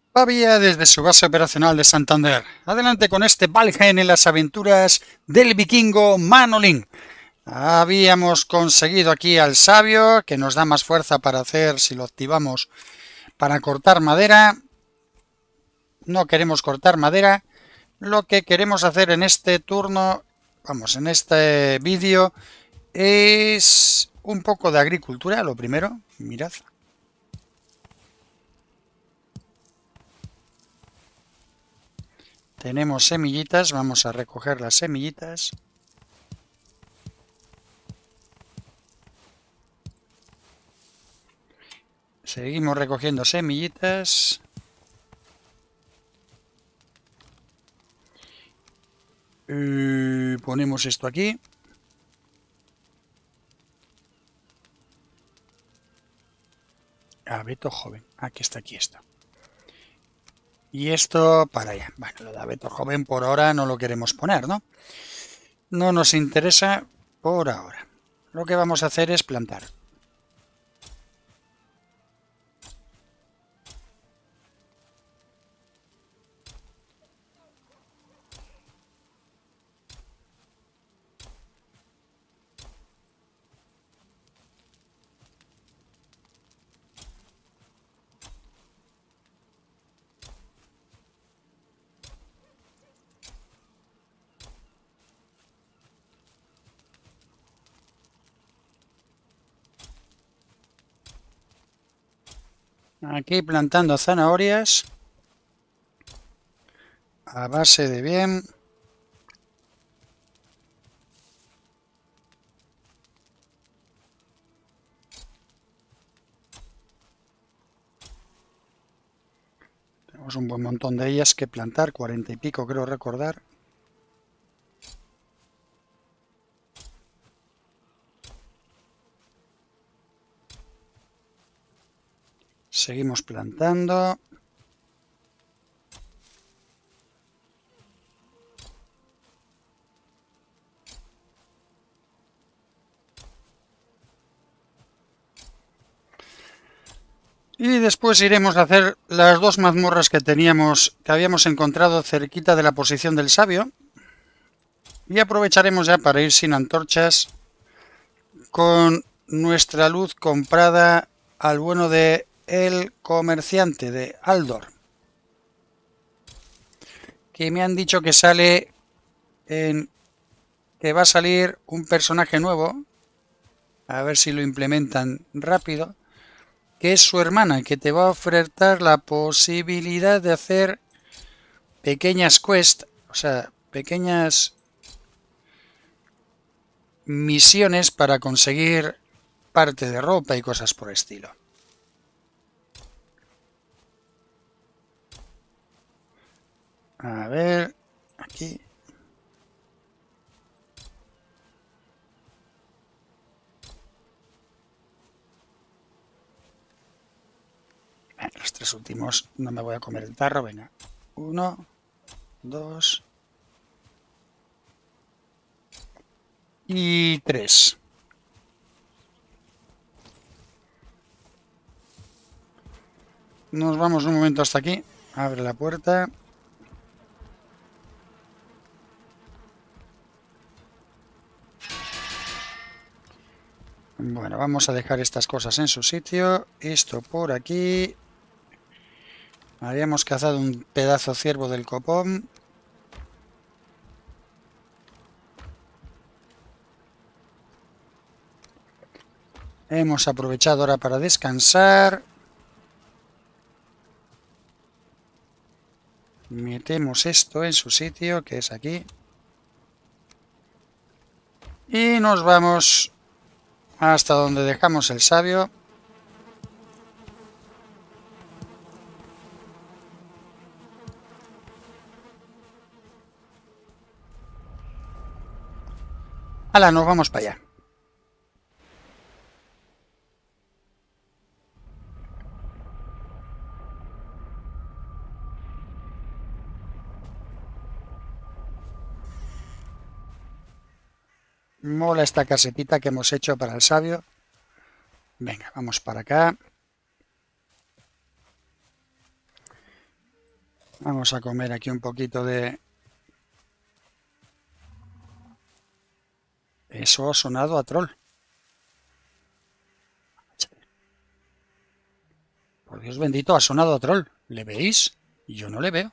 Pavía desde su base operacional de Santander. Adelante con este Valheim en las aventuras del vikingo Manolín. Habíamos conseguido aquí al sabio, que nos da más fuerza para hacer, si lo activamos, para cortar madera. No queremos cortar madera. Lo que queremos hacer en este turno, vamos, en este vídeo, es un poco de agricultura, lo primero. Mirad. Tenemos semillitas, vamos a recoger las semillitas. Seguimos recogiendo semillitas. Ponemos esto aquí. Abeto joven. Aquí está, aquí está. Y esto para allá. Bueno, lo de abeto joven por ahora no lo queremos poner, ¿no? No nos interesa por ahora. Lo que vamos a hacer es plantar. Aquí plantando zanahorias. A base de bien. Tenemos un buen montón de ellas que plantar. 40 y pico creo recordar. Seguimos plantando. Y después iremos a hacer las dos mazmorras que habíamos encontrado cerquita de la posición del sabio. Y aprovecharemos ya para ir sin antorchas con nuestra luz comprada al bueno de el comerciante de Aldor. Que me han dicho que que va a salir un personaje nuevo. A ver si lo implementan rápido. Que es su hermana, que te va a ofertar la posibilidad de hacer pequeñas quests, o sea, pequeñas misiones para conseguir parte de ropa y cosas por el estilo. A ver, aquí. Los tres últimos no me voy a comer el tarro, venga. 1, 2 y 3. Nos vamos un momento hasta aquí. Abre la puerta. Bueno, vamos a dejar estas cosas en su sitio. Esto por aquí. Habíamos cazado un pedazo ciervo del copón. Hemos aprovechado ahora para descansar. Metemos esto en su sitio, que es aquí. Y nos vamos hasta donde dejamos el sabio. ¡Hala! Nos vamos para allá. Mola esta casetita que hemos hecho para el sabio. Venga, vamos para acá. Vamos a comer aquí un poquito de... Eso ha sonado a troll. Por Dios bendito, ha sonado a troll. ¿Le veis? Yo no le veo.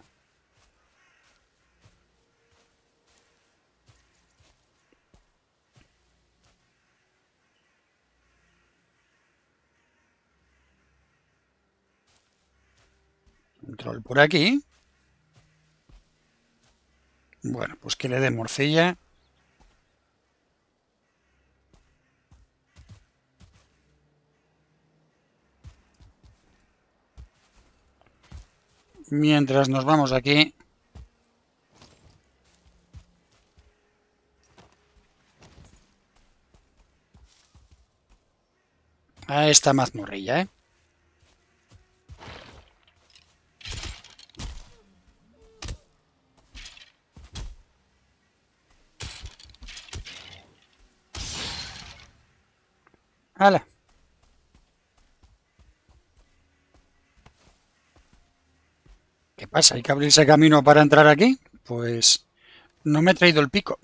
Un troll por aquí. Bueno, pues que le dé morcilla. Mientras nos vamos aquí. A esta mazmorrilla, ¿eh? ¡Hala! ¿Qué pasa? ¿Hay que abrirse camino para entrar aquí? Pues no me he traído el pico.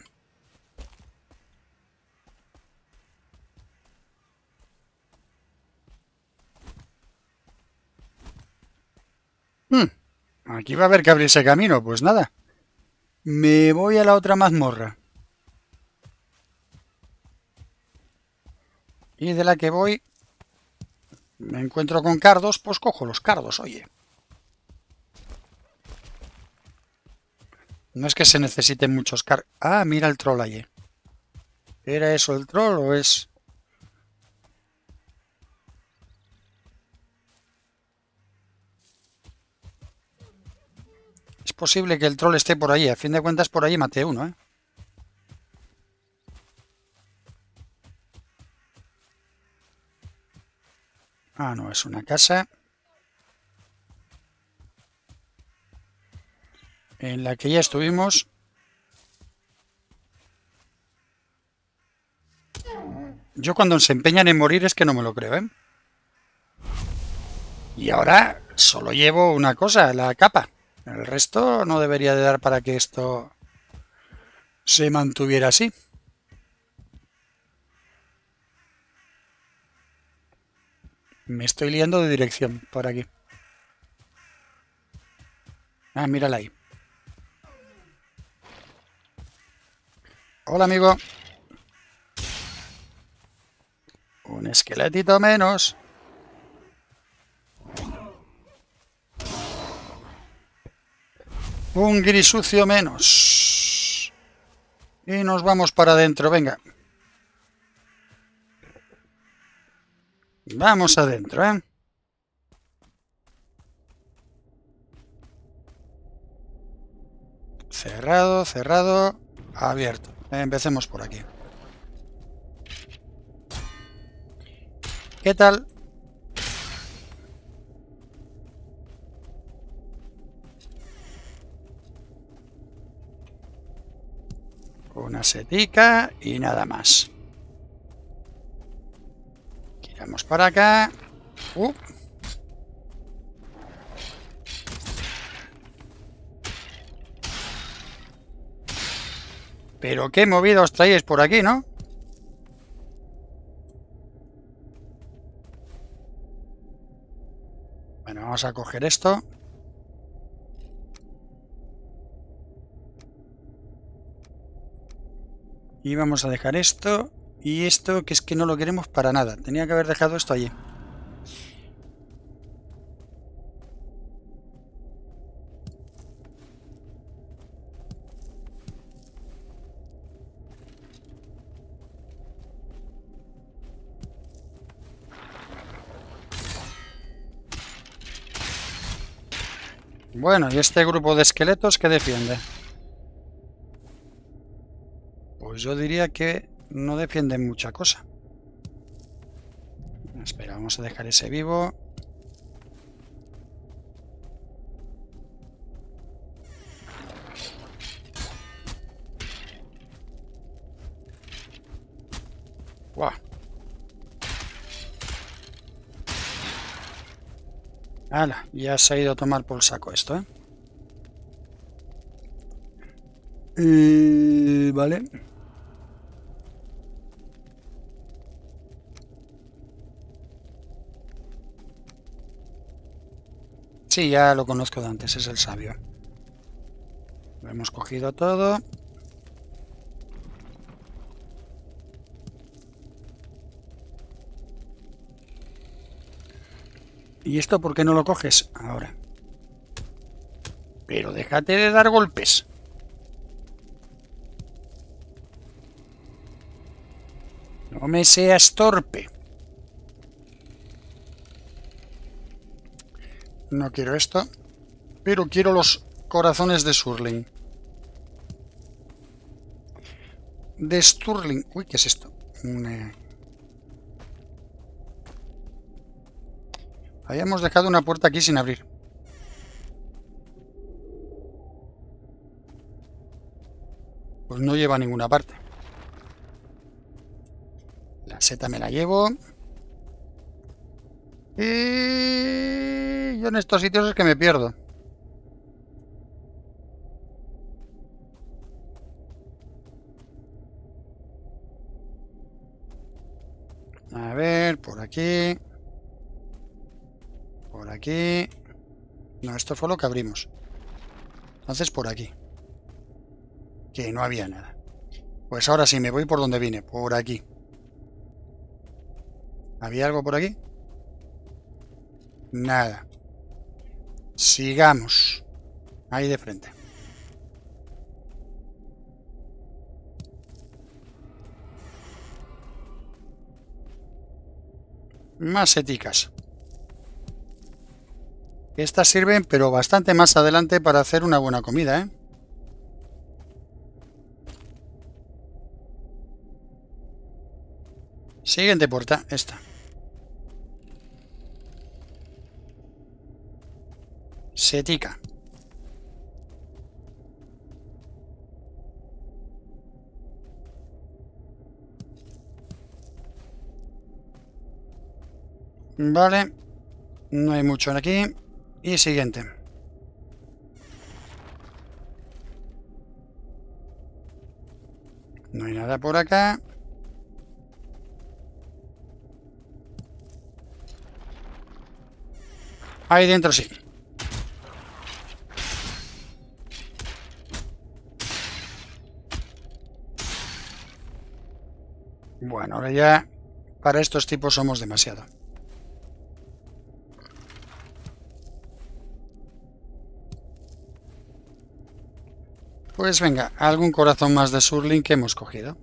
Aquí va a haber que abrirse camino. Pues nada. Me voy a la otra mazmorra. Y de la que voy... Me encuentro con cardos, pues cojo los cardos, oye. No es que se necesiten muchos cardos. Ah, mira el troll allí. ¿Era eso el troll o es...? Es posible que el troll esté por allí. A fin de cuentas, por allí maté uno, ¿eh? Ah, no, es una casa en la que ya estuvimos. Yo cuando se empeñan en morir es que no me lo creo, ¿eh? Y ahora solo llevo una cosa, la capa. El resto no debería de dar para que esto se mantuviera así. Me estoy liando de dirección por aquí. Ah, mírala ahí. Hola, amigo. Un esqueletito menos. Un grisucio menos. Y nos vamos para adentro, venga. Vamos adentro, ¿eh? Cerrado, cerrado, abierto. Empecemos por aquí. ¿Qué tal? Una setica y nada más. Giramos para acá. Pero qué movida os traéis por aquí, ¿no? Bueno, vamos a coger esto. Y vamos a dejar esto. Y esto, que es que no lo queremos para nada. Tenía que haber dejado esto allí. Bueno, ¿y este grupo de esqueletos qué defiende? Pues yo diría que no defienden mucha cosa. Espera, vamos a dejar ese vivo. ¡Guau! ¡Hala! Ya se ha ido a tomar por saco esto, ¿eh? Vale. Sí, ya lo conozco de antes, es el sabio. Lo hemos cogido todo. ¿Y esto por qué no lo coges? Ahora. Pero déjate de dar golpes. No me seas torpe. No quiero esto. Pero quiero los corazones de Surling. De Sturling. Uy, ¿qué es esto? Habíamos dejado una puerta aquí sin abrir. Pues no lleva a ninguna parte. La seta me la llevo. Y yo en estos sitios es que me pierdo. A ver, por aquí. Por aquí. No, esto fue lo que abrimos. Entonces por aquí. Que no había nada. Pues ahora sí, me voy por donde vine. Por aquí. ¿Había algo por aquí? Nada. Sigamos. Ahí de frente. Más seticas. Estas sirven, pero bastante más adelante para hacer una buena comida, ¿eh? Siguiente puerta, esta. Setica. Vale. No hay mucho aquí. Y siguiente. No hay nada por acá. Ahí dentro sí. Bueno, ahora ya para estos tipos somos demasiado. Pues venga, algún corazón más de Surling que hemos cogido.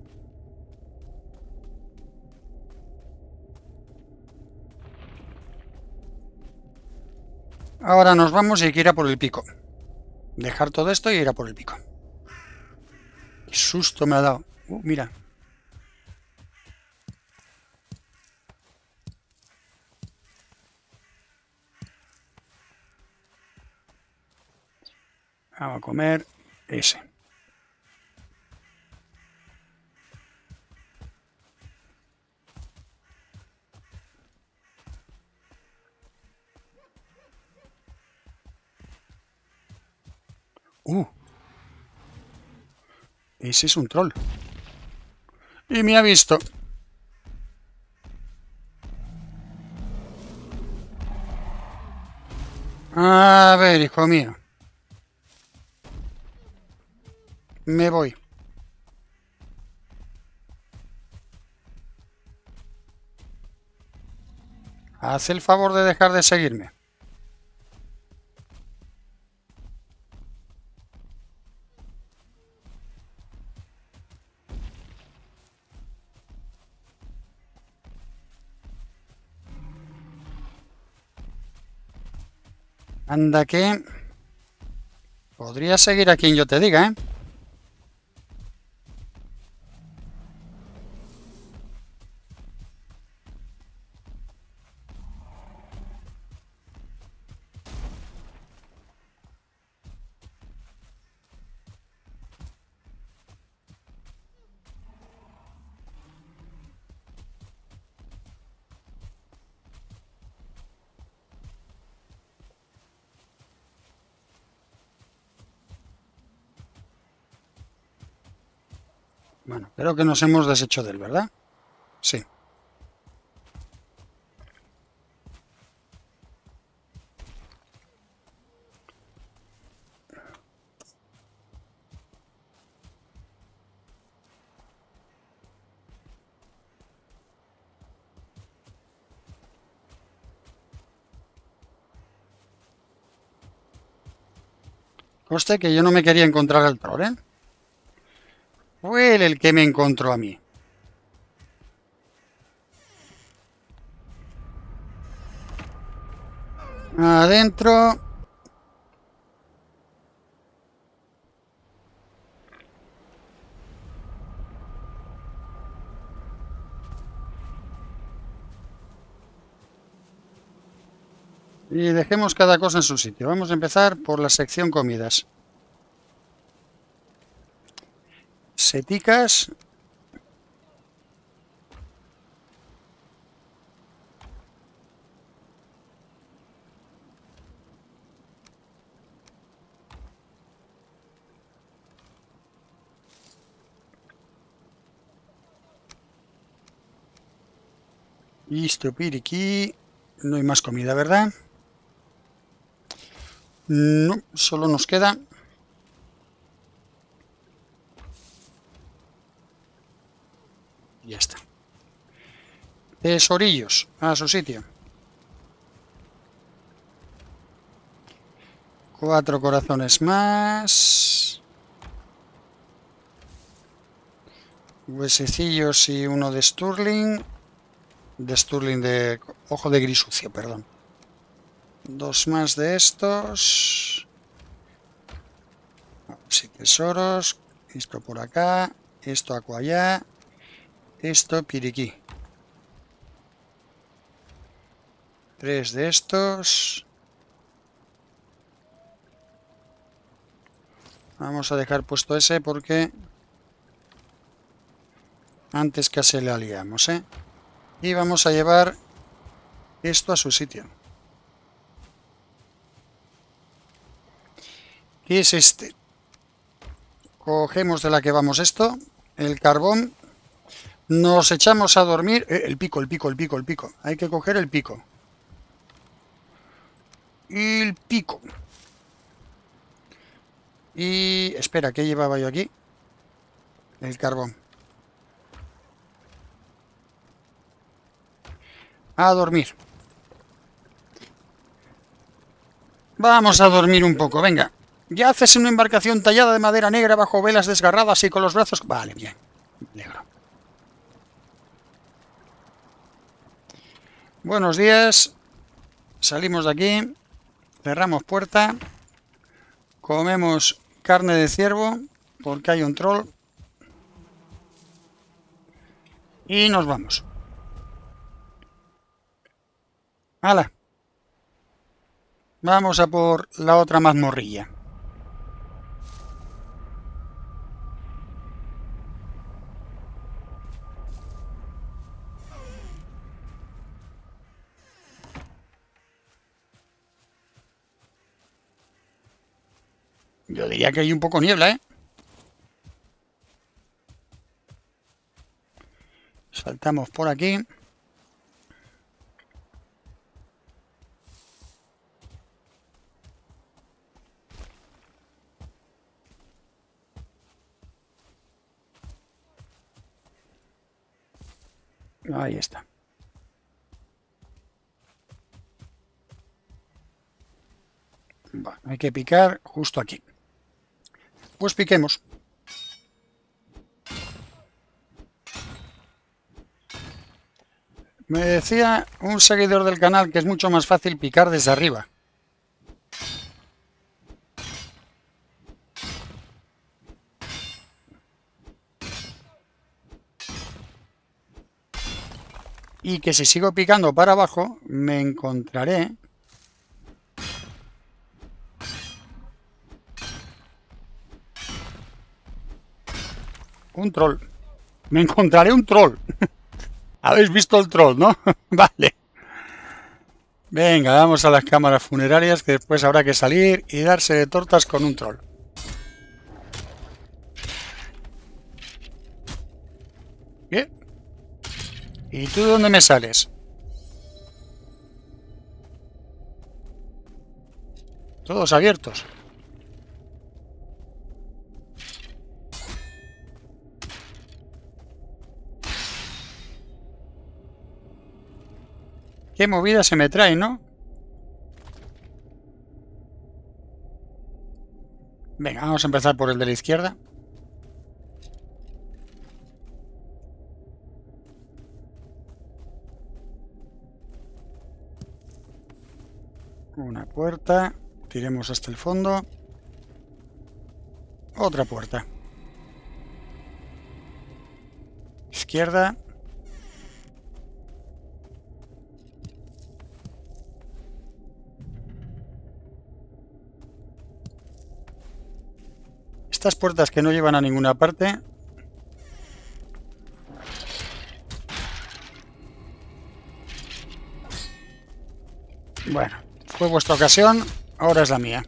Ahora nos vamos y hay que ir a por el pico. Dejar todo esto y ir a por el pico. Qué susto me ha dado. Mira. Vamos a comer ese. Ese es un troll. Y me ha visto. A ver, hijo mío. Me voy. Haz el favor de dejar de seguirme. Anda que... podría seguir a quien yo te diga, ¿eh? Bueno, creo que nos hemos deshecho de él, ¿verdad? Sí. Conste que yo no me quería encontrar al troll, ¿eh? Fue él el que me encontró a mí. Adentro. Y dejemos cada cosa en su sitio. Vamos a empezar por la sección comidas. Seticas. Listo, piriquí. No hay más comida, ¿verdad? No, solo nos queda... Ya está. Tesorillos, a su sitio. 4 corazones más. Huesecillos y uno de Stirling. De ojo de gris sucio, perdón. 2 más de estos. Sí, tesoros. Esto por acá. Esto acuallá. Esto piriquí. 3 de estos. Vamos a dejar puesto ese porque antes casi le liamos, ¿eh? Y vamos a llevar esto a su sitio. ¿Qué es este? Cogemos de la que vamos esto, el carbón, nos echamos a dormir. El pico. Hay que coger el pico. El pico. Y espera, ¿qué llevaba yo aquí? El carbón. A dormir. Vamos a dormir un poco, venga. Ya haces una embarcación tallada de madera negra bajo velas desgarradas y con los brazos... Vale, bien. Negro. Buenos días. Salimos de aquí. Cerramos puerta. Comemos carne de ciervo porque hay un troll. Y nos vamos. ¡Hala! Vamos a por la otra mazmorrilla. Yo diría que hay un poco niebla, ¿eh? Saltamos por aquí. Ahí está. Bueno, hay que picar justo aquí. Pues piquemos. Me decía un seguidor del canal que es mucho más fácil picar desde arriba. Y que si sigo picando para abajo, me encontraré... un troll. Me encontraré un troll. Habéis visto el troll, ¿no? Vale. Venga, vamos a las cámaras funerarias, que después habrá que salir y darse de tortas con un troll. Bien. ¿Y tú de dónde me sales? Todos abiertos. Qué movida se me trae, ¿no? Venga, vamos a empezar por el de la izquierda. Una puerta. Tiremos hasta el fondo. Otra puerta. Izquierda. Estas puertas que no llevan a ninguna parte. Bueno, fue vuestra ocasión, ahora es la mía.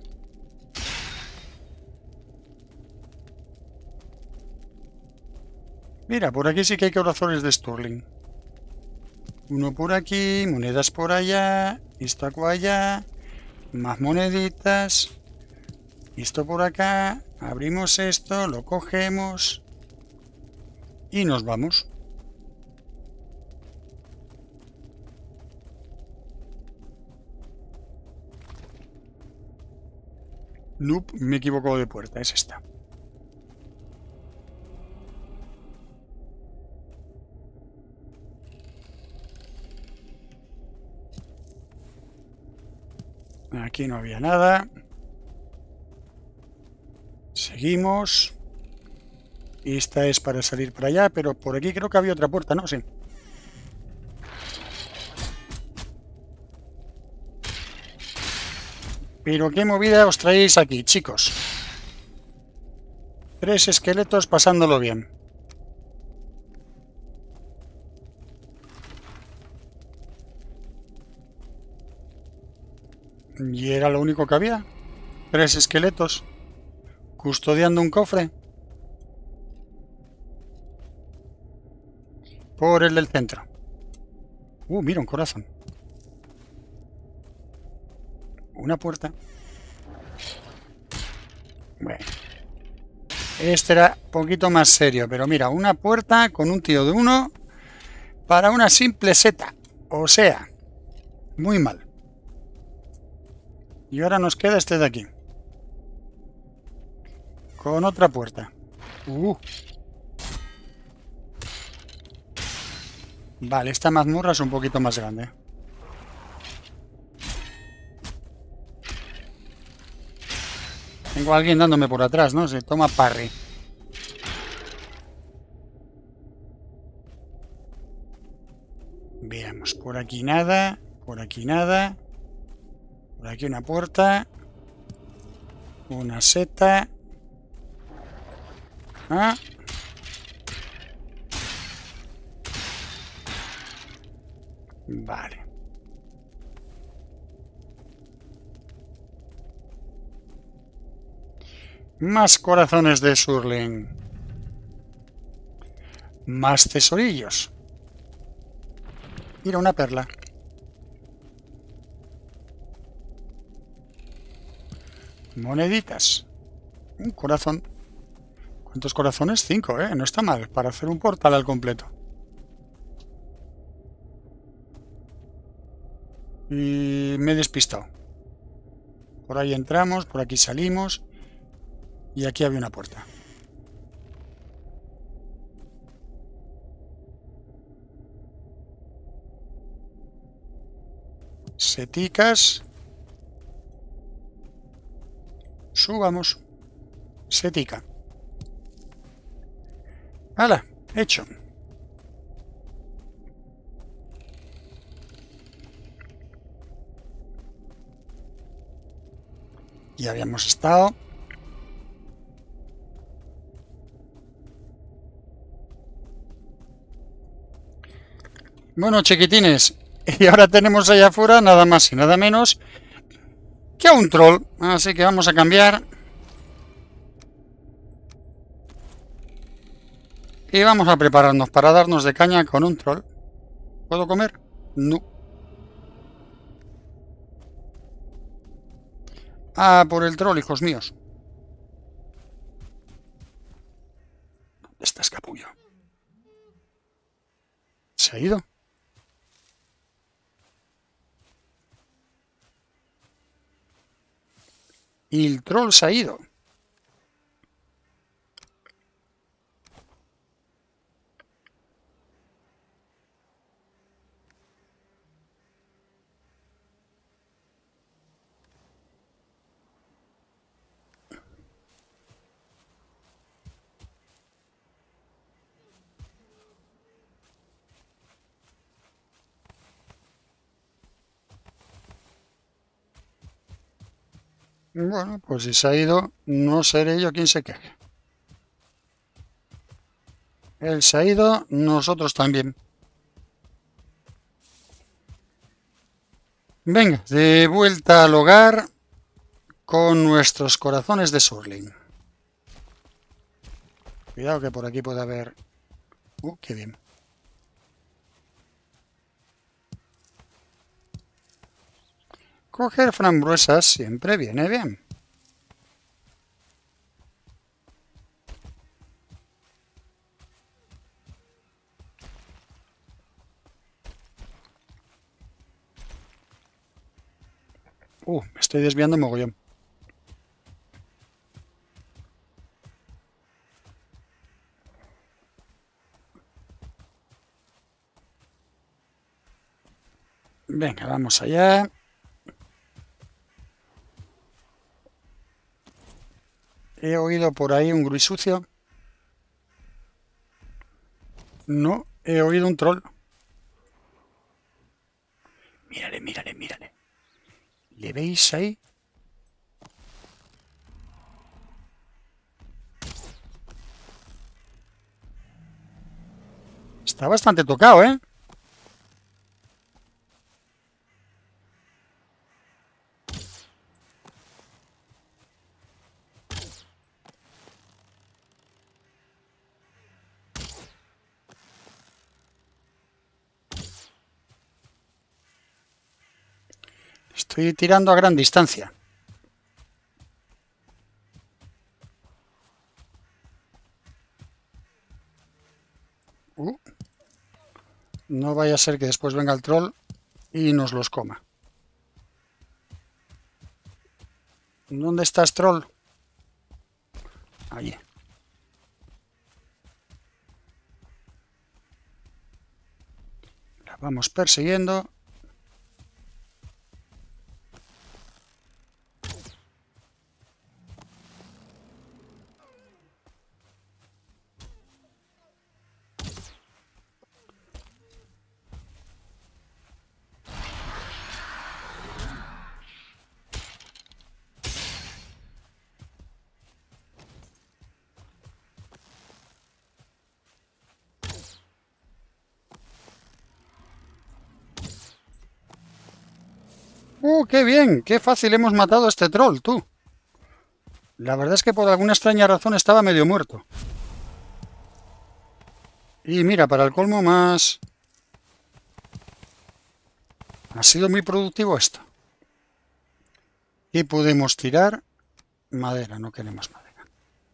Mira, por aquí sí que hay corazones de Stirling. Uno por aquí, monedas por allá, esto allá, más moneditas. Esto por acá, abrimos esto, lo cogemos y nos vamos. Nope, me he equivocado de puerta, es esta. Aquí no había nada. Seguimos. Esta es para salir para allá, pero por aquí creo que había otra puerta, ¿no? Sí. Pero qué movida os traéis aquí, chicos. 3 esqueletos pasándolo bien. Y era lo único que había. 3 esqueletos. Custodiando un cofre. Por el del centro. Mira, un corazón. Una puerta. Bueno. Este era un poquito más serio, pero mira, una puerta con un tío de 1 para una simple seta. O sea, muy mal. Y ahora nos queda este de aquí. Con otra puerta. Vale, esta mazmorra es un poquito más grande. Tengo a alguien dándome por atrás, ¿no? Se toma parry. Veamos, por aquí nada. Por aquí nada. Por aquí una puerta. Una seta. Ah. Vale. Más corazones de Stirling. Más tesorillos. Mira, una perla. Moneditas. Un corazón. ¿Cuántos corazones? 5, ¿eh? No está mal para hacer un portal al completo. Y me he despistado. Por ahí entramos, por aquí salimos. Y aquí había una puerta. Seticas. Subamos. Setica. ¡Hala! Hecho. Ya habíamos estado. Bueno, chiquitines, y ahora tenemos allá afuera nada más y nada menos que a un troll. Así que vamos a cambiar. Y vamos a prepararnos para darnos de caña con un troll. ¿Puedo comer? No. Ah, por el troll, hijos míos. ¿Dónde está Escapullo? ¿Se ha ido? Y el troll se ha ido. Bueno, pues si se ha ido, no seré yo quien se queje. Él se ha ido, nosotros también. Venga, de vuelta al hogar con nuestros corazones de Surling. Cuidado que por aquí puede haber... qué bien. Coger frambuesas siempre viene bien. Me estoy desviando mogollón. Venga, vamos allá. He oído por ahí un gruisucio. No, he oído un troll. Mírale, mírale, mírale. ¿Le veis ahí? Está bastante tocado, ¿eh? Estoy tirando a gran distancia. No vaya a ser que después venga el troll y nos los coma. ¿Dónde estás, troll? Allí. La vamos persiguiendo. ¡Qué bien! ¡Qué fácil hemos matado a este troll, tú! La verdad es que por alguna extraña razón estaba medio muerto. Y mira, para el colmo más... Ha sido muy productivo esto. Y podemos tirar madera, no queremos madera.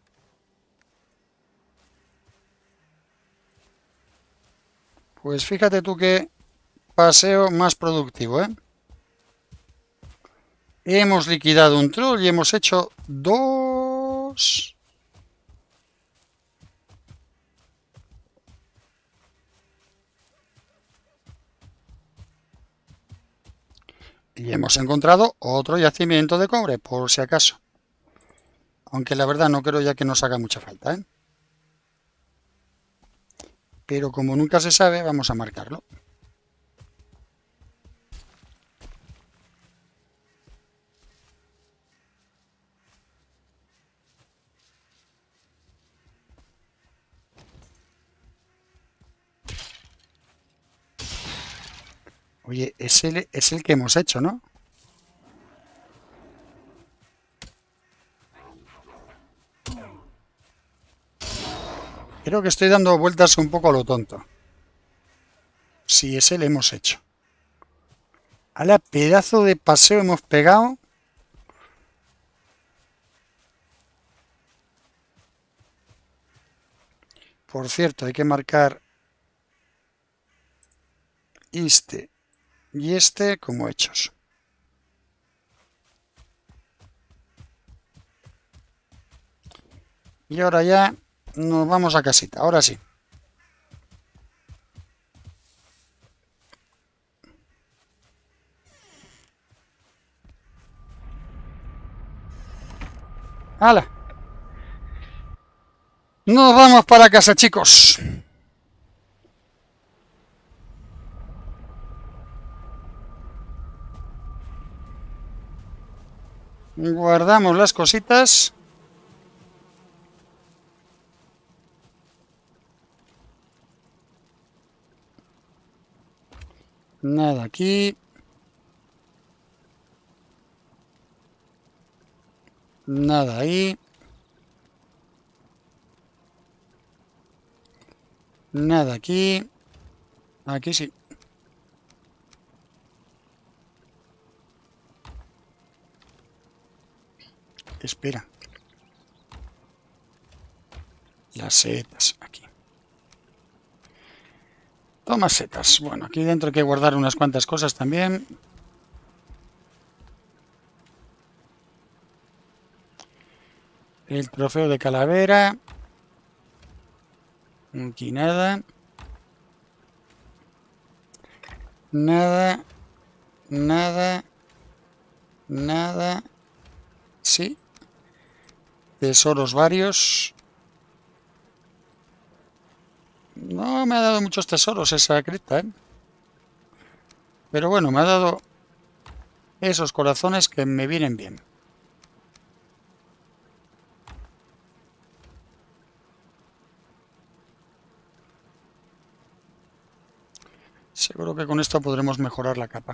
Pues fíjate tú qué paseo más productivo, ¿eh? Hemos liquidado un troll y hemos hecho 2... Y hemos encontrado otro yacimiento de cobre, por si acaso. Aunque la verdad no creo ya que nos haga mucha falta, ¿eh? Pero como nunca se sabe, vamos a marcarlo. Oye, es el que hemos hecho, ¿no? Creo que estoy dando vueltas un poco a lo tonto. Sí, ese le hemos hecho. A la pedazo de paseo hemos pegado. Por cierto, hay que marcar este y este como hechos. Y ahora ya nos vamos a casita, ahora sí. ¡Hala! Nos vamos para casa, chicos. Guardamos las cositas. Nada aquí. Nada ahí. Nada aquí. Aquí sí. Espera. Las setas aquí. Toma setas. Bueno, aquí dentro hay que guardar unas cuantas cosas también. El trofeo de calavera. Aquí nada. Nada. Nada. Nada. Sí. Tesoros varios. No me ha dado muchos tesoros esa cripta, ¿eh? Pero bueno, me ha dado esos corazones que me vienen bien. Seguro que con esto podremos mejorar la capa.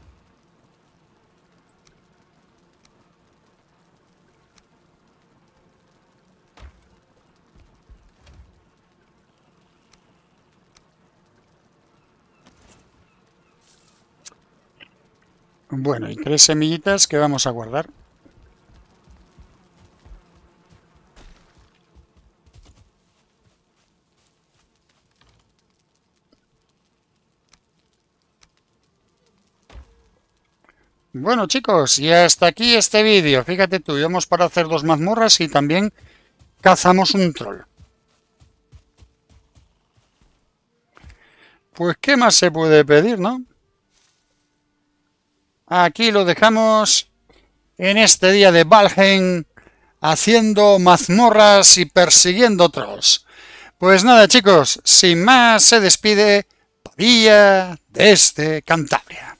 Bueno, y 3 semillitas que vamos a guardar. Bueno, chicos, y hasta aquí este vídeo. Fíjate tú, íbamos para hacer 2 mazmorras y también cazamos un troll. Pues, ¿qué más se puede pedir, no? Aquí lo dejamos en este día de Valheim, haciendo mazmorras y persiguiendo trolls. Pues nada, chicos, sin más se despide Padilla desde Cantabria.